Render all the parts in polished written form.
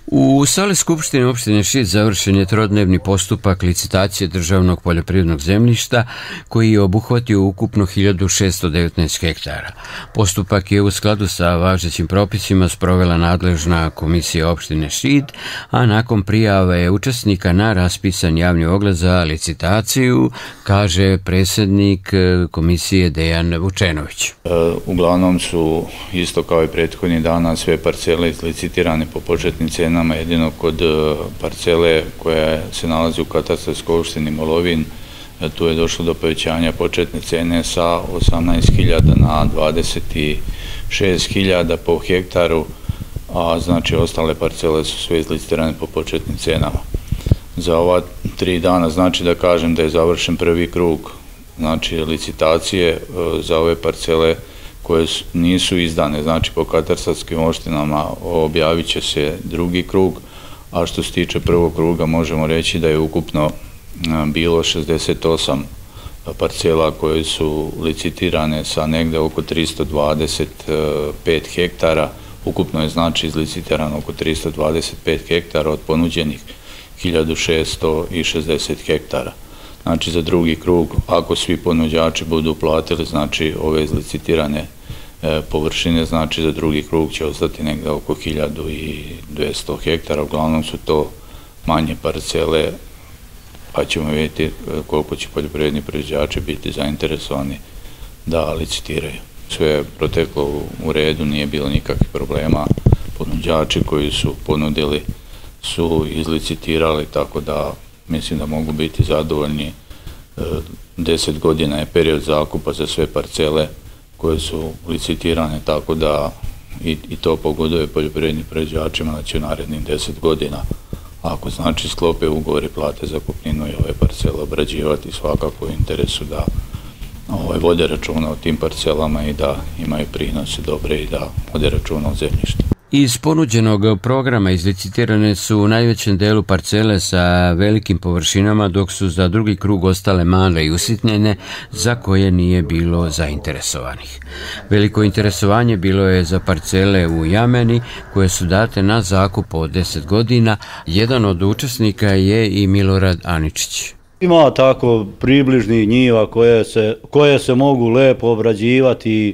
U sali Skupštine opštine Šid završen je trodnevni postupak licitacije državnog poljoprivrednog zemljišta koji je obuhvatio ukupno 1619 hektara. Postupak je u skladu sa važećim propisima sprovela nadležna komisija opštine Šid, a nakon prijave učesnika na raspisan javni oglas za licitaciju, kaže predsjednik komisije Dejan Vučenović. Uglavnom su isto kao i prethodnih dana sve parcele izlicitirane po početnim cenama. Jedino kod parcele koja se nalazi u katastarskoj opštini Molovin, tu je došlo do povećanja početne cene sa 18.000 na 26.000 po hektaru, a znači ostale parcele su sve izlicitirane po početnim cenama. Za ova 3 dana znači da kažem da je završen prvi krug licitacije za ove parcele koje nisu izdane, znači po katastarskim opštinama objavit će se drugi krug, a što se tiče prvog kruga možemo reći da je ukupno bilo 68 parcela koje su licitirane sa negde oko 325 hektara, ukupno je znači izlicitirano oko 325 hektara od ponuđenih 1660 hektara. Znači za drugi krug, ako svi ponuđači budu platili, znači ove izlicitirane površine, znači za drugi krug će ostati negde oko 1200 hektara, uglavnom su to manje parcele, pa ćemo vidjeti koliko će poljoprivredni proizvođači biti zainteresovani da licitiraju. Sve je proteklo u redu, nije bilo nikakvih problema, ponuđači koji su ponudili su izlicitirali, tako da mislim da mogu biti zadovoljni. 10 godina je period zakupa za sve parcele koje su licitirane, tako da i to pogoduje poljoprivrednim proizvođačima da će u narednih 10 godina, ako znači sklope ugovor i plate zakupninu i ove parcele obrađivati, svakako u interesu da vode računa o tim parcelama i da imaju prinose dobre i da vode računa o zemljištu. Iz ponuđenog programa izlicitirane su u najvećem delu parcele sa velikim površinama, dok su za drugi krug ostale male i usitnjene za koje nije bilo zainteresovanih. Veliko interesovanje bilo je za parcele u Jameni koje su date na zakup od 10 godina. Jedan od učesnika je i Milorad Aničić. Ima tako približnih njiva koje se mogu lepo obrađivati i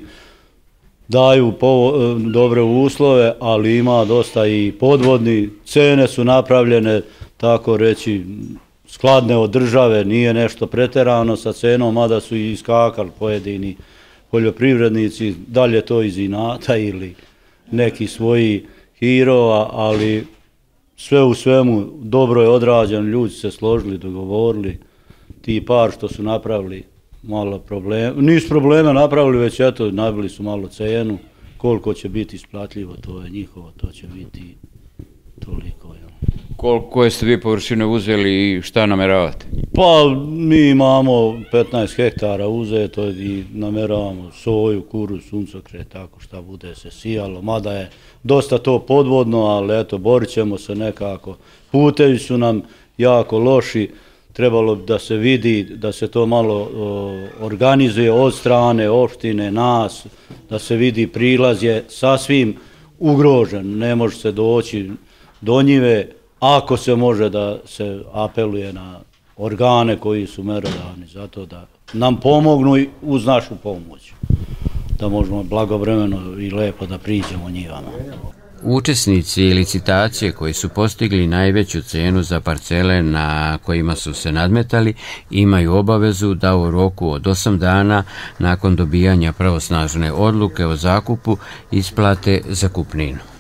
daju dobre uslove, ali ima dosta i podvodni. Cene su napravljene, tako reći, skladne od države, nije nešto preterano sa cenom, mada su i iskakali pojedini poljoprivrednici, dalje to iz inata ili neki svoji hirova, ali sve u svemu dobro je odrađeno, ljudi se složili, dogovorili, ti par što su napravili malo problema, nisu probleme napravili, već eto, nabili su malo cenu, koliko će biti isplatljivo, to je njihovo, to će biti toliko. Koje ste vi površine uzeli i šta nameravate? Pa mi imamo 15 hektara uzeto i nameravamo soju, kuruz, suncokret, tako šta bude se sijalo, mada je dosta to podvodno, ali eto, borit ćemo se nekako. Putevi su nam jako loši, trebalo da se vidi, da se to malo organizuje od strane opštine, nas, da se vidi prilaz je sasvim ugrožen, ne može se doći do njive, ako se može da se apeluje na organe koji su merodavni, zato da nam pomognu i uz našu pomoć, da možemo blagovremeno i lepo da priđemo njivama. Učesnici licitacije koji su postigli najveću cenu za parcele na kojima su se nadmetali imaju obavezu da u roku od 8 dana nakon dobijanja pravosnažne odluke o zakupu isplate zakupninu.